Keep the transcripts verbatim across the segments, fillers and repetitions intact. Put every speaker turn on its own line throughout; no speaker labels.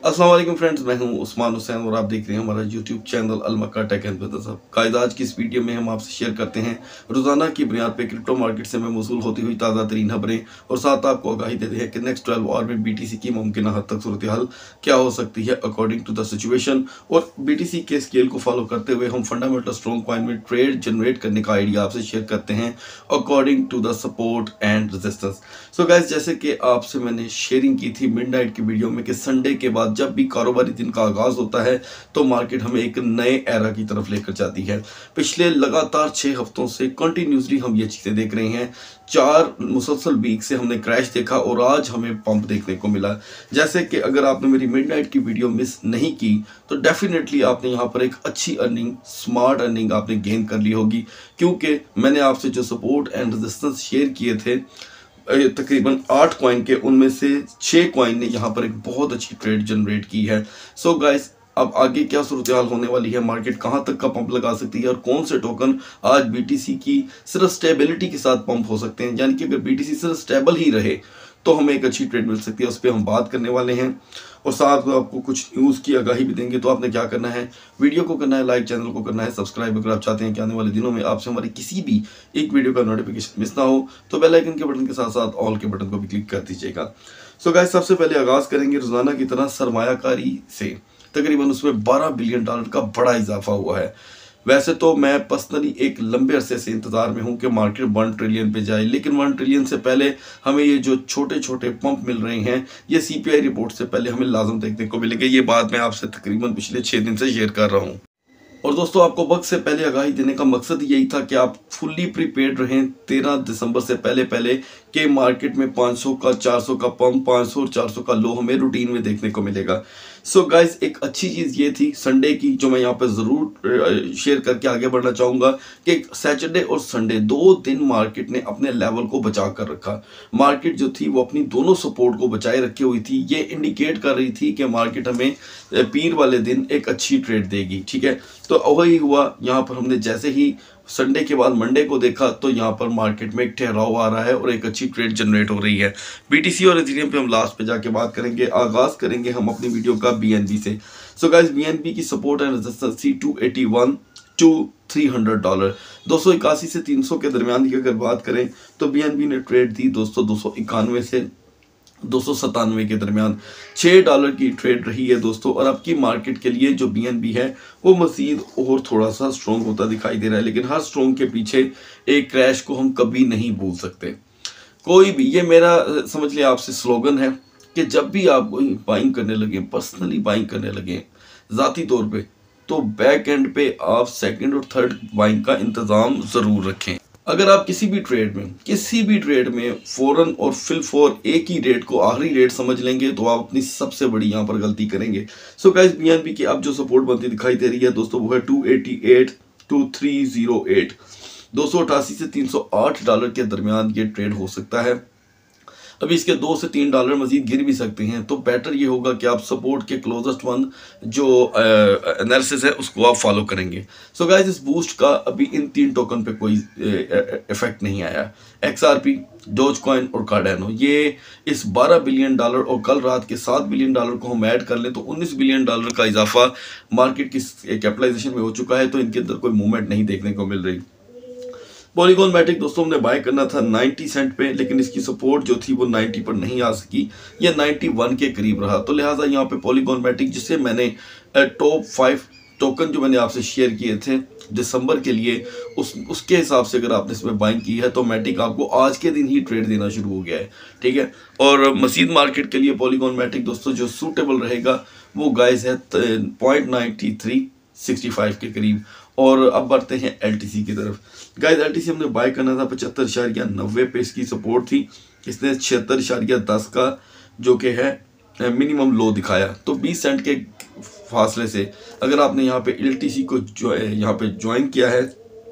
अस्सलाम वालेकुम फ्रेंड्स, मैं हूं उस्मान हुसैन और आप देख रहे हैं हमारा YouTube channel Al Makkah tech and business hub. Guys, आज की इस वीडियो में हम आपसे शेयर करते हैं रोजाना की बुनियाद पे क्रिप्टो मार्केट से में मौसूल होती हुई ताज़ा तरीन खबरें और साथ आपको आगाही देते हैं कि नेक्स्ट ट्वेल्व आवर में बीटीसी की मुमकिन हद तक सूरत हाल क्या हो सकती है अकॉर्डिंग टू द सिचुएशन। और बीटीसी के स्केल को फॉलो करते हुए हम फंडामेंटल स्ट्रॉन्ग कॉइन में ट्रेड जनरेट करने का आइडिया आपसे शेयर करते हैं according to the support and resistance. So guys, जैसे कि आपसे मैंने शेयरिंग की थी मिडनाइट की वीडियो में कि संडे के बाद जब भी कारोबारी दिन का आगाज होता है तो मार्केट हमें एक नए एरा की तरफ लेकर जाती है। पिछले लगातार छह हफ्तों से कंटिन्यूसली हम ये चीजें देख रहे हैं। चार मुसलसल वीक से हमने क्रैश देखा और आज हमें पंप देखने को मिला। जैसे कि अगर आपने मेरी मिडनाइट की वीडियो मिस नहीं की तो डेफिनेटली आपने यहाँ पर एक अच्छी अर्निंग, स्मार्ट अर्निंग आपने गेन कर ली होगी, क्योंकि मैंने आपसे जो सपोर्ट एंड रेजिस्टेंस शेयर किए थे तकरीबन आठ कॉइन के, उनमें से छह कॉइन ने यहाँ पर एक बहुत अच्छी ट्रेड जनरेट की है। सो so गाइस, अब आगे क्या सूरत हाल होने वाली है, मार्केट कहाँ तक का पंप लगा सकती है और कौन से टोकन आज बीटीसी की सिर्फ स्टेबिलिटी के साथ पंप हो सकते हैं, यानी कि अगर बीटीसी सिर्फ स्टेबल ही रहे तो हमें एक अच्छी ट्रेड मिल सकती है। उस पर हम बात करने वाले हैं और साथ में आपको कुछ न्यूज़ की आगाही भी देंगे। तो आपने क्या करना है, वीडियो को करना है लाइक, चैनल को करना है सब्सक्राइब। अगर आप चाहते हैं कि आने वाले दिनों में आपसे हमारी किसी भी एक वीडियो का नोटिफिकेशन मिस ना हो तो बेल आइकन के बटन के साथ साथ ऑल के बटन को भी क्लिक कर दीजिएगा। सो गाइस, सबसे पहले आगाज करेंगे रोजाना की तरह सरमायाकारी से। तकरीबन उसमें बारह बिलियन डॉलर का बड़ा इजाफा हुआ है। वैसे तो मैं पर्सनली एक लंबे अरसे से इंतजार में हूं कि मार्केट वन ट्रिलियन पे जाए, लेकिन वन ट्रिलियन से पहले हमें ये जो छोटे छोटे पंप मिल रहे हैं ये सीपीआई रिपोर्ट से पहले हमें लाजम देखने को मिलेंगे। ये बात मैं आपसे तकरीबन पिछले छः दिन से शेयर कर रहा हूँ। और दोस्तों, आपको वक्त से पहले आगाही देने का मकसद यही था कि आप फुल्ली प्रीपेड रहें तेरह दिसंबर से पहले पहले कि मार्केट में पाँच सौ का, चार सौ का पंप, पाँच सौ और चार सौ का लो हमें रूटीन में देखने को मिलेगा। सो so गाइस, एक अच्छी चीज़ ये थी संडे की जो मैं यहाँ पे ज़रूर शेयर करके आगे बढ़ना चाहूँगा कि सैटरडे और संडे दो दिन मार्केट ने अपने लेवल को बचा कर रखा। मार्केट जो थी वो अपनी दोनों सपोर्ट को बचाए रखे हुई थी। ये इंडिकेट कर रही थी कि मार्केट हमें पीर वाले दिन एक अच्छी ट्रेड देगी। ठीक है, तो वही हुआ। यहाँ पर हमने जैसे ही संडे के बाद मंडे को देखा तो यहाँ पर मार्केट में एक ठहराव आ रहा है और एक अच्छी ट्रेड जनरेट हो रही है। बीटीसी और इथेरियम पे हम लास्ट पे जाके बात करेंगे। आगाज करेंगे हम अपनी वीडियो का बीएनबी से। सो गाइस, बीएनबी की सपोर्ट एंड रेजिस्टेंस थी two eighty one two three hundred dollar. दो सौ इक्यासी से तीन सौ के दरमियान की अगर बात करें तो बीएनबी ने ट्रेड दी दोस्तों दो सौ इक्यानवे से दो सौ सतानवे के दरमियान। छः डॉलर की ट्रेड रही है दोस्तों। और अब की मार्केट के लिए जो बीएनबी है वो मज़ीद और थोड़ा सा स्ट्रॉन्ग होता दिखाई दे रहा है, लेकिन हर स्ट्रॉन्ग के पीछे एक क्रैश को हम कभी नहीं भूल सकते। कोई भी, ये मेरा समझ लिया आपसे स्लोगन है कि जब भी आप बाइंग करने लगे, पर्सनली बाइंग करने लगे ज़ाती तौर पे, तो बैक एंड पे आप सेकंड और थर्ड बाइंग का इंतज़ाम ज़रूर रखें। अगर आप किसी भी ट्रेड में किसी भी ट्रेड में फौरन और फिल फॉर एक ही रेट को आखिरी रेट समझ लेंगे तो आप अपनी सबसे बड़ी यहाँ पर गलती करेंगे। सो गाइस, बीएनबी की अब जो सपोर्ट बनती दिखाई दे रही है दोस्तों वो है two eighty eight two three zero eight. दो सौ अठासी से तीन सौ आठ डॉलर के दरमियान ये ट्रेड हो सकता है। अभी इसके दो से तीन डॉलर मजीद गिर भी सकते हैं, तो बेटर ये होगा कि आप सपोर्ट के क्लोजेस्ट वन जो एनालिसिस है उसको आप फॉलो करेंगे। सो so गाइस, इस बूस्ट का अभी इन तीन टोकन पे कोई इफेक्ट नहीं आया। एक्सआरपी, डोज कॉइन और कार्डेनो, ये इस बारह बिलियन डॉलर और कल रात के सात बिलियन डॉलर को हम ऐड कर लें तो उन्नीस बिलियन डॉलर का इजाफा मार्केट की कैपिटलाइजेशन में हो चुका है। तो इनके अंदर कोई मूवमेंट नहीं देखने को मिल रही। पॉलीगॉन मैटिक दोस्तों हमने बाय करना था नब्बे सेंट पे, लेकिन इसकी सपोर्ट जो थी वो नब्बे पर नहीं आ सकी, ये इक्यानवे के करीब रहा। तो लिहाजा यहाँ पे पॉलीगॉन मैटिक, जिसे मैंने टॉप फाइव टोकन जो मैंने आपसे शेयर किए थे दिसंबर के लिए, उस उसके हिसाब से अगर आपने इसमें बाइंग की है तो मैटिक आपको आज के दिन ही ट्रेड देना शुरू हो गया है। ठीक है, और मजीद मार्केट के लिए पॉलीगॉन मैटिक दोस्तों जो सूटेबल रहेगा वो गाइस है point ninety three sixty five के करीब। और अब बढ़ते हैं एलटीसी की तरफ। गाइस, एलटीसी हमने बाय करना था पचहत्तर इशारिया नब्बे पे इसकी सपोर्ट थी। इसने छिहत्तर इशारिया दस का जो कि है मिनिमम लो दिखाया। तो बीस सेंट के फासले से अगर आपने यहाँ पे एलटीसी को जो यहाँ पे ज्वाइन किया है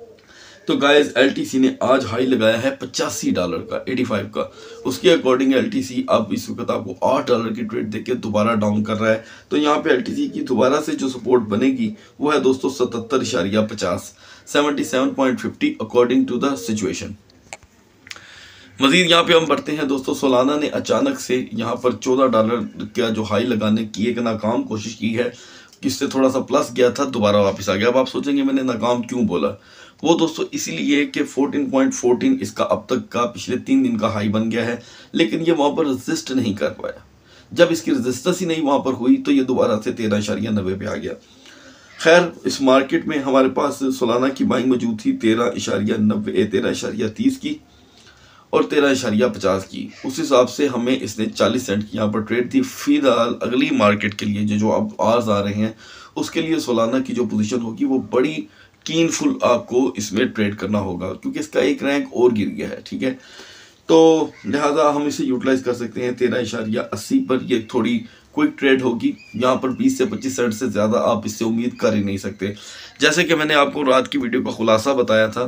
तो गाइस एलटीसी ने आज हाई लगाया है पचासी डॉलर का, पचासी का। उसके अकॉर्डिंग एलटीसी अब इस वक्त आपको आठ डॉलर की ट्रेड देके दोबारा डाउन कर रहा है। तो यहाँ पे एलटीसी की दोबारा से जो सपोर्ट बनेगी वो है दोस्तों सतहत्तर इशारिया पचास, seventy seven point fifty according to the situation. मजीद यहाँ पे हम बढ़ते हैं दोस्तों, सोलाना ने अचानक से यहाँ पर चौदह डॉलर का जो हाई लगाने की एक नाकाम कोशिश की है, जिससे थोड़ा सा प्लस गया था, दोबारा वापस आ गया। अब आप सोचेंगे मैंने नाकाम क्यों बोला, वो दोस्तों इसीलिए कि चौदह पॉइंट एक चार इसका अब तक का पिछले तीन दिन का हाई बन गया है, लेकिन ये वहाँ पर रजिस्ट नहीं कर पाया। जब इसकी रजिस्टेंस ही नहीं वहाँ पर हुई तो ये दोबारा से तेरह इशारिया नब्बे पे आ गया। खैर इस मार्केट में हमारे पास सोलाना की बाइंग मौजूद थी तेरह इशारिया नब्बे तेरह इशारिया तीस की और तेरह इशारिया पचास की। उस हिसाब से हमें इसने चालीस सेंट की यहाँ पर ट्रेड थी। फिलहाल अगली मार्केट के लिए जो जो अब आर्स आ रहे हैं उसके लिए सोलाना की जो पोजीशन होगी वो बड़ी कीनफुल आपको इसमें ट्रेड करना होगा, क्योंकि इसका एक रैंक और गिर गया है। ठीक है, तो लिहाजा हम इसे यूटिलाइज कर सकते हैं तेरह इशारिया अस्सी पर। ये थोड़ी क्विक ट्रेड होगी, यहाँ पर बीस से पच्चीस सेंट से ज़्यादा आप इससे उम्मीद कर ही नहीं सकते। जैसे कि मैंने आपको रात की वीडियो का खुलासा बताया था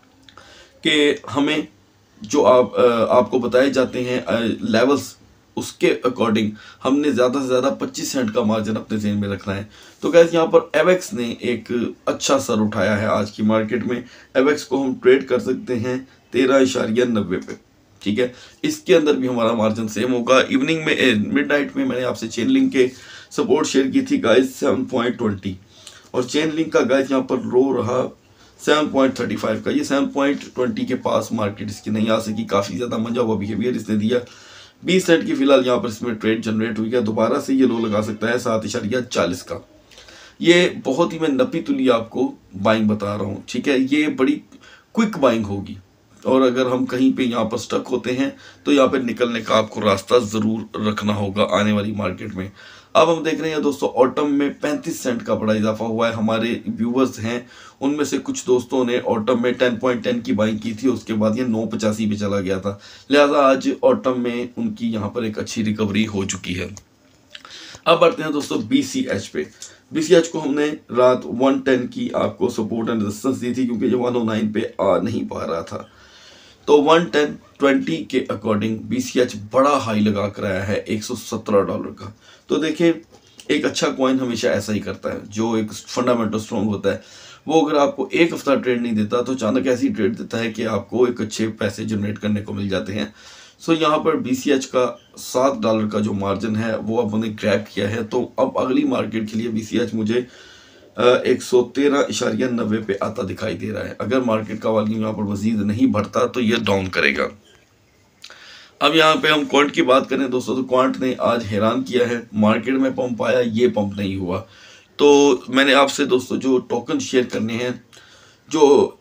कि हमें जो आप आपको बताए जाते हैं लेवल्स, उसके अकॉर्डिंग हमने ज़्यादा से ज़्यादा पच्चीस सेंट का मार्जिन अपने ज़हन में रखना है। तो गैस यहाँ पर एवेक्स ने एक अच्छा सर उठाया है आज की मार्केट में। एवेक्स को हम ट्रेड कर सकते हैं तेरह इशारिया नब्बे पे। ठीक है, इसके अंदर भी हमारा मार्जिन सेम होगा। इवनिंग में मिड नाइट में मैंने आपसे चेन लिंक के सपोर्ट शेयर की थी गाइस सेवन पॉइंट ट्वेंटी, और चेन लिंक का गाइस यहाँ पर रो रहा सेवन पॉइंट थर्टी फाइव का। ये सेवन पॉइंट ट्वेंटी के पास मार्केट इसकी नहीं आ सकी, काफ़ी ज़्यादा मंजा हुआ बिहेवियर इसने दिया। बीस सेंट की फिलहाल यहाँ पर इसमें ट्रेड जनरेट हुई है। दोबारा से ये लो लगा सकता है सात इशारिया चालीस का। ये बहुत ही मैं नपी तुली आपको बाइंग बता रहा हूँ। ठीक है, ये बड़ी क्विक बाइंग होगी, और अगर हम कहीं पे यहाँ पर स्टक होते हैं तो यहाँ पे निकलने का आपको रास्ता ज़रूर रखना होगा आने वाली मार्केट में। अब हम देख रहे हैं दोस्तों ऑटम में पैंतीस सेंट का बड़ा इजाफा हुआ है। हमारे व्यूवर्स हैं उनमें से कुछ दोस्तों ने ऑटम में टेन पॉइंट टेन की बाइंग की थी, उसके बाद ये नौ पचासी पे चला गया था। लिहाजा आज ऑटम में उनकी यहाँ पर एक अच्छी रिकवरी हो चुकी है। अब बढ़ते हैं दोस्तों बी सी एच पे। बी सी एच को हमने रात वन टेन की आपको सपोर्ट एंड रेजिस्टेंस दी थी, क्योंकि ये वन ओ नाइन पे आ नहीं पा रहा था। तो वन टेन ट्वेंटी के अकॉर्डिंग बी सी एच बड़ा हाई लगा कर आया है एक सौ सत्रह डॉलर का। तो देखिए एक अच्छा कॉइन हमेशा ऐसा ही करता है, जो एक फंडामेंटल स्ट्रॉन्ग होता है वो अगर आपको एक हफ्ता ट्रेड नहीं देता तो अचानक ऐसी ट्रेड देता है कि आपको एक अच्छे पैसे जनरेट करने को मिल जाते हैं। सो यहाँ पर बी सी एच का सात डॉलर का जो मार्जिन है वो अब हमने ग्रैब किया है। तो अब अगली मार्केट के लिए बी सी एच मुझे एक सौ तेरह इशारिया नब्बे पे आता दिखाई दे रहा है। अगर मार्केट का वॉल्यूम यहाँ पर मजीद नहीं बढ़ता तो ये डाउन करेगा। अब यहाँ पे हम क्वांट की बात करें दोस्तों, तो क्वांट ने आज हैरान किया है। मार्केट में पंप आया, ये पंप नहीं हुआ। तो मैंने आपसे दोस्तों जो टोकन शेयर करने हैं, जो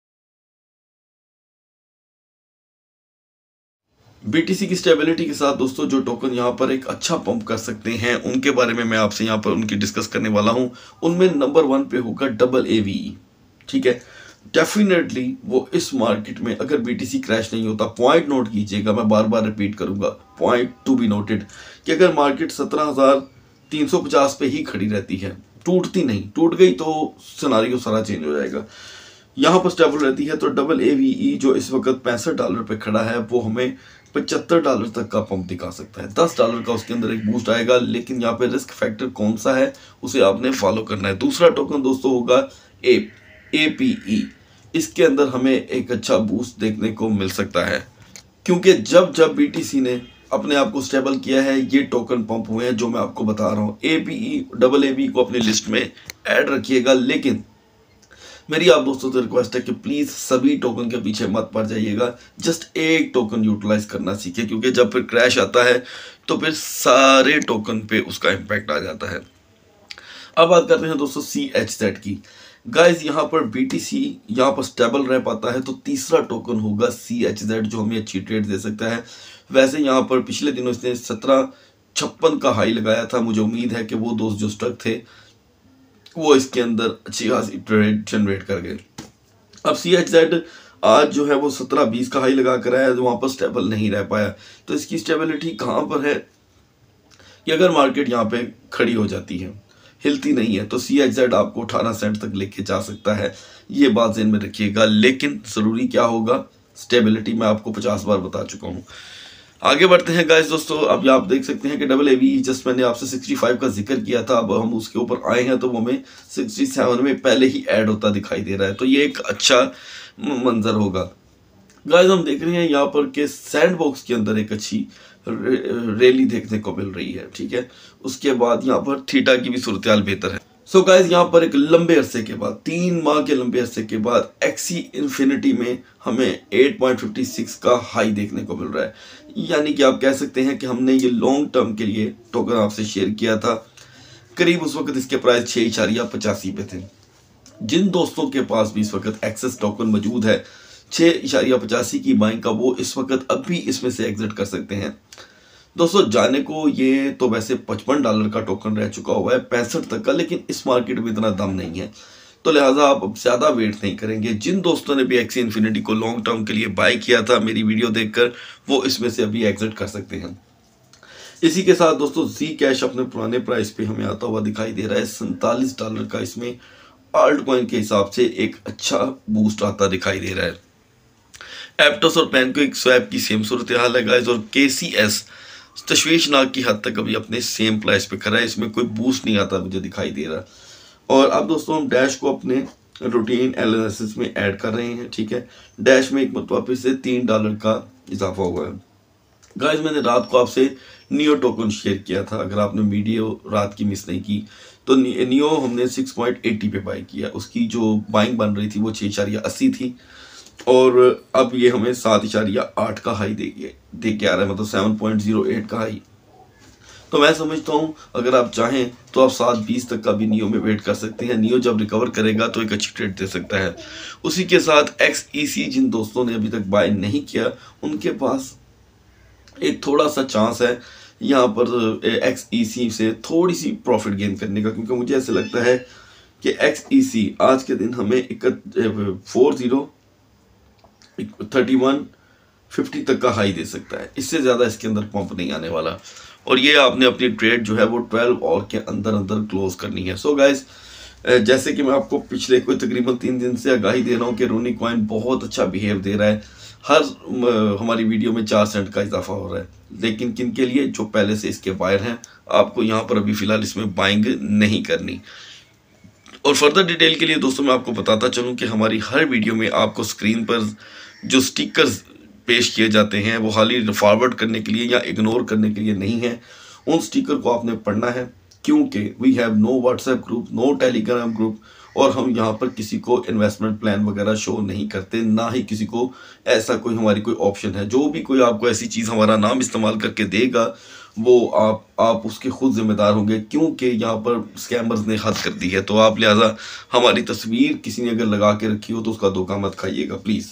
बीटीसी की स्टेबिलिटी के साथ दोस्तों जो टोकन यहाँ पर एक अच्छा पंप कर सकते हैं, उनके बारे में मैं आपसे यहाँ पर उनकी डिस्कस करने वाला हूँ। उनमें नंबर वन पे होगा डबल ए वी ई। ठीक है, डेफिनेटली वो इस मार्केट में अगर बीटीसी क्रैश नहीं होता, पॉइंट नोट कीजिएगा, मैं बार बार रिपीट करूंगा, पॉइंट टू बी नोटेड, कि अगर मार्केट सत्रह हजार तीन सौ पचास पे ही खड़ी रहती है, टूटती नहीं, टूट गई तो सिनारियो सारा चेंज हो जाएगा, यहाँ पर स्टेबल रहती है, तो डबल ए वी ई जो इस वक्त पैंसठ डॉलर पे खड़ा है वो हमें पचहत्तर डॉलर तक का पंप दिखा सकता है। दस डॉलर का उसके अंदर एक बूस्ट आएगा, लेकिन यहाँ पे रिस्क फैक्टर कौन सा है उसे आपने फॉलो करना है। दूसरा टोकन दोस्तों होगा ए ए पी ई। इसके अंदर हमें एक अच्छा बूस्ट देखने को मिल सकता है, क्योंकि जब जब बीटीसी ने अपने आप को स्टेबल किया है ये टोकन पंप हुए हैं जो मैं आपको बता रहा हूँ। A P E double A B को अपनी लिस्ट में ऐड रखिएगा, लेकिन मेरी आप दोस्तों से रिक्वेस्ट है कि प्लीज़ सभी टोकन के पीछे मत पड़ जाइएगा, जस्ट एक टोकन यूटिलाइज करना सीखिए, क्योंकि जब फिर क्रैश आता है तो फिर सारे टोकन पे उसका इम्पैक्ट आ जाता है। अब बात करते हैं दोस्तों सी एच जेड की। गाइज यहाँ पर बीटीसी यहाँ पर स्टेबल रह पाता है तो तीसरा टोकन होगा सी एच जेड जो हमें अच्छी ट्रेड दे सकता है। वैसे यहाँ पर पिछले दिनों इसने सत्रह छप्पन का हाई लगाया था, मुझे उम्मीद है कि वो दोस्त जो स्टक थे वो इसके अंदर अच्छी खासी ट्रेड जनरेट कर गए। अब सी एच जेड आज जो है वो सत्रह बीस का हाई लगा कर आया, वहाँ पर स्टेबल नहीं रह पाया। तो इसकी स्टेबिलिटी कहाँ पर है कि अगर मार्केट यहाँ पे खड़ी हो जाती है, हिलती नहीं है, तो सी एच जेड आपको अठारह सेंट तक लेके जा सकता है, ये बात ज़हन में रखिएगा। लेकिन ज़रूरी क्या होगा, स्टेबिलिटी मैं आपको पचास बार बता चुका हूँ। आगे बढ़ते हैं गाइस दोस्तों। अब आप देख सकते हैं कि डबल ए वी जस्ट मैंने आपसे पैंसठ का जिक्र किया था, अब हम उसके ऊपर आए हैं तो वो हमें सड़सठ में पहले ही ऐड होता दिखाई दे रहा है, तो ये एक अच्छा मंजर होगा। गाइस हम देख रहे हैं यहाँ पर के सैंडबॉक्स के अंदर एक अच्छी रैली देखने को मिल रही है, ठीक है। उसके बाद यहाँ पर थीटा की भी सूरत हाल बेहतर है। सो so गाइज यहाँ पर एक लंबे अरसे के बाद, तीन माह के लंबे अरसे के बाद एक्सी इन्फिनिटी में हमें आठ पॉइंट पाँच छह का हाई देखने को मिल रहा है। यानी कि आप कह सकते हैं कि हमने ये लॉन्ग टर्म के लिए टोकन आपसे शेयर किया था, करीब उस वक्त इसके प्राइस छः इशारिया पचासी पे थे। जिन दोस्तों के पास भी इस वक्त एक्सेस टोकन मौजूद है छः इशारिया पचासी की बाइंग का, वो इस वक्त अभी इसमें से एग्जिट कर सकते हैं। दोस्तों जाने को ये तो वैसे पचपन डॉलर का टोकन रह चुका हुआ है पैंसठ तक का, लेकिन इस मार्केट में इतना दम नहीं है, तो लिहाजा आप अब ज़्यादा वेट नहीं करेंगे। जिन दोस्तों ने भी एक्सी इन्फिनिटी को लॉन्ग टर्म के लिए बाय किया था मेरी वीडियो देखकर, वो इसमें से अभी एग्जिट कर सकते हैं। इसी के साथ दोस्तों जी कैश अपने पुराने प्राइस पे हमें आता हुआ दिखाई दे रहा है, सैंतालीस डॉलर का इसमें आल्ट कॉइन के हिसाब से एक अच्छा बूस्ट आता दिखाई दे रहा है। एप्टोस और पैनकेक स्वैप की सेम सूरत हाल है गाइस, और के सी एस तशवीशनाक की हद तक अभी अपने सेम प्राइस पे खड़ा है, इसमें कोई बूस्ट नहीं आता मुझे दिखाई दे रहा। और अब दोस्तों हम डैश को अपने रूटीन एनालिसिस में ऐड कर रहे हैं, ठीक है। डैश में एक मतलब से तीन डॉलर का इजाफा हुआ है। गाइस मैंने रात को आपसे नियो टोकन शेयर किया था, अगर आपने वीडियो रात की मिस नहीं की तो नियो हमने छह पॉइंट अस्सी पे बाई किया, उसकी जो बाइंग बन रही थी वो छः इशारिया अस्सी थी, और अब ये हमें सात इशारिया आठ का हाई दे दे के आ रहा है, मतलब सेवन पॉइंट जीरो एट का हाई। तो मैं समझता हूँ अगर आप चाहें तो आप सात बीस तक का भी नियो में वेट कर सकते हैं। नियो जब रिकवर करेगा तो एक अच्छी ट्रेड दे सकता है। उसी के साथ एक्स ई सी जिन दोस्तों ने अभी तक बाय नहीं किया उनके पास एक थोड़ा सा चांस है यहाँ पर एक्स ई सी से थोड़ी सी प्रॉफिट गेन करने का, क्योंकि मुझे ऐसे लगता है कि एक्स ई सी आज के दिन हमें एक four zero thirty one fifty तक का हाई दे सकता है, इससे ज़्यादा इसके अंदर पंप नहीं आने वाला। और ये आपने अपनी ट्रेड जो है वो ट्वेल्व और के अंदर अंदर क्लोज करनी है। सो so गाइस जैसे कि मैं आपको पिछले कोई तकरीबन तीन दिन से आगाही दे रहा हूँ कि रोनी कॉइन बहुत अच्छा बिहेव दे रहा है, हर हमारी वीडियो में चार सेंट का इजाफा हो रहा है, लेकिन किन के लिए, जो पहले से इसके बायर हैं। आपको यहाँ पर अभी फ़िलहाल इसमें बाइंग नहीं करनी। और फर्दर डिटेल के लिए दोस्तों मैं आपको बताता चलूँ कि हमारी हर वीडियो में आपको स्क्रीन पर जो स्टिकर्स पेश किए जाते हैं वो खाली फॉरवर्ड करने के लिए या इग्नोर करने के लिए नहीं है। उन स्टिकर को आपने पढ़ना है, क्योंकि we have no WhatsApp group, no Telegram group, और हम यहाँ पर किसी को इन्वेस्टमेंट प्लान वगैरह शो नहीं करते, ना ही किसी को ऐसा कोई हमारी कोई ऑप्शन है। जो भी कोई आपको ऐसी चीज़ हमारा नाम इस्तेमाल करके देगा वो आप आप उसके खुद जिम्मेदार होंगे, क्योंकि यहाँ पर स्कैमर्स ने हद कर दी है। तो आप लिहाजा हमारी तस्वीर किसी ने अगर लगा के रखी हो तो उसका धोखा मत खाइएगा प्लीज़।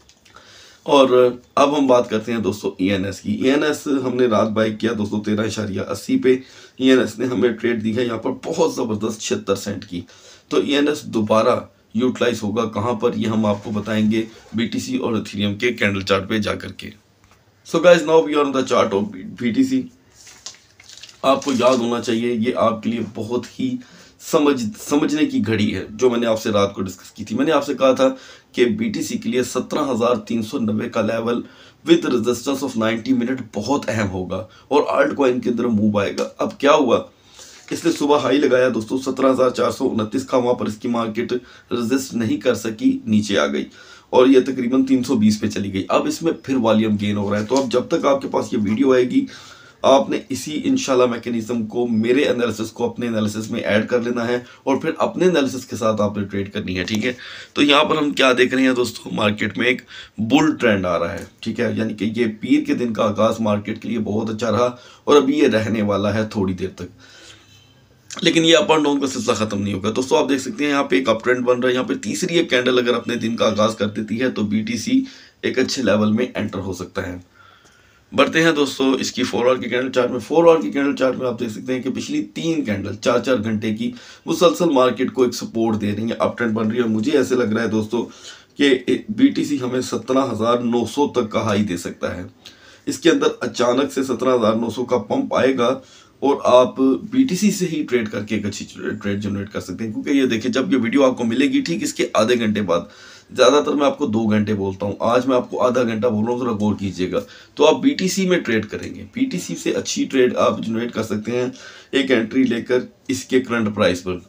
और अब हम बात करते हैं दोस्तों ई एन एस की। ई एन एस हमने रात बाय किया दोस्तों तेरह इशारिया अस्सी पे। ई एन एस ने हमें ट्रेड दी है यहाँ पर बहुत ज़बरदस्त छिहत्तर सेंट की। तो ई एन एस दोबारा यूटिलाइज होगा कहाँ पर, ये हम आपको बताएंगे बी टी सी और इथेरियम के कैंडल चार्ट पे जा करके। So guys now we are on the chart of B T C. आपको याद होना चाहिए ये आपके लिए बहुत ही समझ समझने की घड़ी है, जो मैंने आपसे रात को डिस्कस की थी। मैंने आपसे कहा था कि बीटीसी के लिए सत्रह हज़ार तीन सौ नब्बे का लेवल विद रेजिस्टेंस ऑफ नब्बे मिनट बहुत अहम होगा और आल्ट कॉइन के अंदर मूव आएगा। अब क्या हुआ, इसने सुबह हाई लगाया दोस्तों सत्रह हज़ार चार सौ उनतीस का, वहाँ पर इसकी मार्केट रेजिस्ट नहीं कर सकी, नीचे आ गई और ये तकरीबन तीन सौ बीस पे चली गई। अब इसमें फिर वॉल्यूम गेन हो रहा है। तो अब जब तक आपके पास ये वीडियो आएगी आपने इसी इंशाल्लाह मैकेनिज्म को, मेरे एनालिसिस को अपने एनालिसिस में ऐड कर लेना है और फिर अपने एनालिसिस के साथ आपने ट्रेड करनी है, ठीक है। तो यहाँ पर हम क्या देख रहे हैं दोस्तों, मार्केट में एक बुल ट्रेंड आ रहा है, ठीक है। यानी कि ये पीर के दिन का आगाज़ मार्केट के लिए बहुत अच्छा रहा और अभी ये रहने वाला है थोड़ी देर तक, लेकिन ये अप एंड डाउन का सिलसिला खत्म नहीं होगा। दोस्तों आप देख सकते हैं यहाँ पे एक अप ट्रेंड बन रहा है। यहाँ पे तीसरी एक कैंडल अगर अपने दिन का आगाज़ कर देती है तो बीटीसी एक अच्छे लेवल में एंटर हो सकता है। बढ़ते हैं दोस्तों इसकी फोर आवर की कैंडल चार्ट में। फोर आवर की कैंडल चार्ट में आप देख सकते हैं कि पिछली तीन कैंडल चार चार घंटे की मुसलसल मार्केट को एक सपोर्ट दे रही है, अप ट्रेंड बन रही है। और मुझे ऐसे लग रहा है दोस्तों कि बीटीसी हमें सत्रह हज़ार नौ सौ तक का हाई दे सकता है। इसके अंदर अचानक से सत्रह हज़ार नौ सौ का पंप आएगा और आप बीटीसी से ही ट्रेड करके एक अच्छी ट्रेड जनरेट कर सकते हैं। क्योंकि ये देखिए जब ये वीडियो आपको मिलेगी ठीक इसके आधे घंटे बाद, ज़्यादातर मैं आपको दो घंटे बोलता हूँ, आज मैं आपको आधा घंटा बोल रहा हूँ, ज़रा गौर कीजिएगा। तो आप बीटीसी में ट्रेड करेंगे, बीटीसी से अच्छी ट्रेड आप जनरेट कर सकते हैं एक एंट्री लेकर इसके करंट प्राइस पर।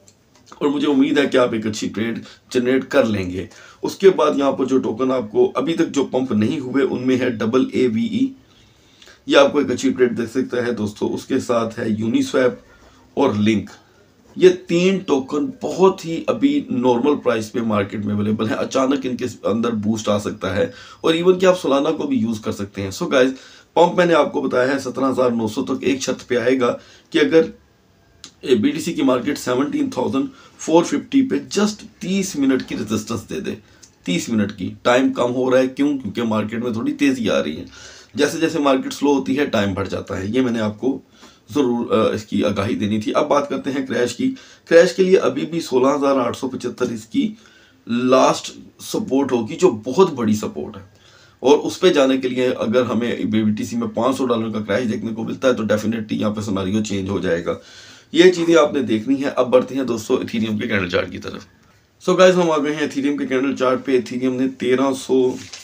और मुझे उम्मीद है कि आप एक अच्छी ट्रेड जनरेट कर लेंगे। उसके बाद यहाँ पर जो टोकन आपको अभी तक जो पंप नहीं हुए उनमें है डबल ए वी ई, ये आपको एक अच्छी ट्रेड दे सकता है दोस्तों। उसके साथ है यूनिस्वैप और लिंक, ये तीन टोकन बहुत ही अभी नॉर्मल प्राइस पे मार्केट में अवेलेबल है। अचानक इनके अंदर बूस्ट आ सकता है और इवन कि आप सोलाना को भी यूज कर सकते हैं। सो गाइज, पंप मैंने आपको बताया है सत्रह हजार नौ सौ तक एक छत पे आएगा कि अगर बीटीसी की मार्केट सत्रह हज़ार चार सौ पचास पे जस्ट तीस मिनट की रेजिस्टेंस दे दे। तीस मिनट की टाइम कम हो रहा है, क्यों? क्योंकि मार्केट में थोड़ी तेजी आ रही है। जैसे जैसे मार्केट स्लो होती है टाइम बढ़ जाता है, ये मैंने आपको जरूर इसकी आगाही देनी थी। अब बात करते हैं क्रैश की। क्रैश के लिए अभी भी सोलह हजार आठ सौ पचहत्तर इसकी लास्ट सपोर्ट होगी, जो बहुत बड़ी सपोर्ट है। और उस पे जाने के लिए अगर हमें बीटीसी में पाँच सौ डॉलर का क्रैश देखने को मिलता है तो डेफिनेटली यहाँ पे सिनेरियो चेंज हो जाएगा। ये चीजें आपने देखनी है। अब बढ़ते हैं दोस्तों इथेरियम के कैंडल चार्ट की तरफ। सो गाइस, हम आ गए हैं इथेरियम के कैंडल चार्ट पे। इथेरियम ने तेरह सौ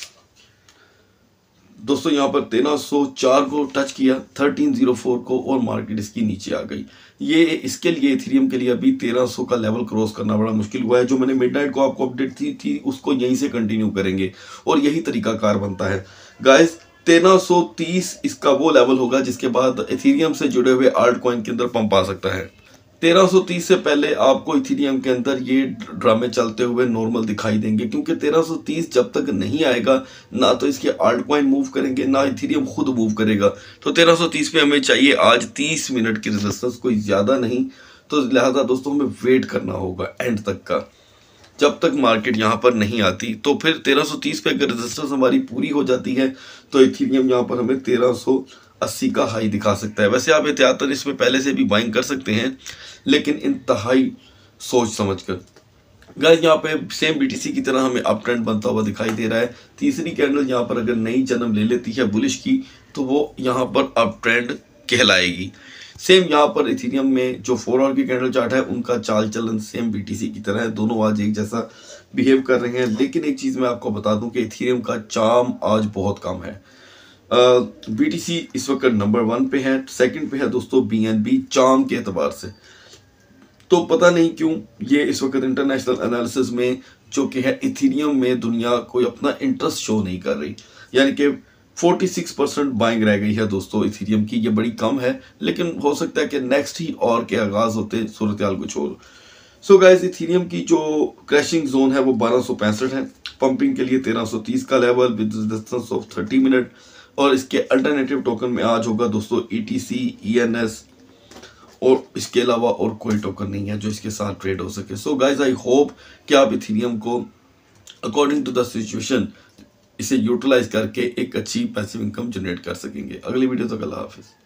दोस्तों यहाँ पर तेरह सौ चार को टच किया, तेरह सौ चार को, और मार्केट इसकी नीचे आ गई। ये इसके लिए इथेरियम के लिए अभी तेरह सौ का लेवल क्रॉस करना बड़ा मुश्किल हुआ है। जो मैंने मिडनाइट को आपको अपडेट दी थी उसको यहीं से कंटिन्यू करेंगे और यही तरीका कार बनता है गाइस। तेरह सौ तीस इसका वो लेवल होगा जिसके बाद इथेरियम से जुड़े हुए आल्ट कॉइन के अंदर पंप आ सकता है। तेरह सौ तीस से पहले आपको इथेरियम के अंदर ये ड्रामे चलते हुए नॉर्मल दिखाई देंगे, क्योंकि तेरह सौ तीस जब तक नहीं आएगा ना तो इसके आल्ट कॉइन मूव करेंगे ना इथेरियम खुद मूव करेगा। तो तेरह सौ तीस पे हमें चाहिए आज तीस मिनट की रेजिस्टेंस, कोई ज्यादा नहीं। तो लिहाजा दोस्तों हमें वेट करना होगा एंड तक का, जब तक मार्केट यहाँ पर नहीं आती। तो फिर तेरह सौ तीस पे अगर रेजिस्टेंस हमारी पूरी हो जाती है तो इथेरियम यहाँ पर हमें तेरह सौ अस्सी का हाई दिखा सकता है। वैसे आप एहतियातन इसमें पहले से भी बाइंग कर सकते हैं, लेकिन इंतहाई सोच समझकर। गाइस, यहाँ पे सेम बीटीसी की तरह हमें अप ट्रेंड बनता हुआ दिखाई दे रहा है। तीसरी कैंडल यहाँ पर अगर नई जन्म ले लेती है बुलिश की तो वो यहाँ पर अप ट्रेंड कहलाएगी। सेम यहाँ पर इथेरियम में जो फोर आवर की कैंडल चार्ट है उनका चाल चलन सेम बीटीसी की तरह है, दोनों आज एक जैसा बिहेव कर रहे हैं। लेकिन एक चीज मैं आपको बता दूं कि इथेरियम का चार्म आज बहुत कम है। बीटीसी uh, इस वक्त नंबर वन पे है, सेकंड पे है दोस्तों बीएनबी चार्म के एतबार से। तो पता नहीं क्यों ये इस वक्त इंटरनेशनल एनालिसिस में जो कि है इथेरियम में दुनिया कोई अपना इंटरेस्ट शो नहीं कर रही, यानी कि छियालीस परसेंट बाइंग रह गई है दोस्तों इथेरियम की। ये बड़ी कम है, लेकिन हो सकता है कि नेक्स्ट ही और के आगाज होते सूरत हाल कुछ और। सो गाइस, इथेरियम की जो क्रैशिंग जोन है वो बारह सौ पैंसठ है, पंपिंग के लिए तेरह सौ तीस का लेवल विद डिस्टेंस ऑफ तीस मिनट। और इसके अल्टरनेटिव टोकन में आज होगा दोस्तों ईटीसी, ईएनएस, और इसके अलावा और कोई टोकन नहीं है जो इसके साथ ट्रेड हो सके। सो गाइस, आई होप कि आप इथेरियम को अकॉर्डिंग टू द सिचुएशन इसे यूटिलाइज करके एक अच्छी पैसिव इनकम जनरेट कर सकेंगे। अगली वीडियो तक अल्लाह हाफिज।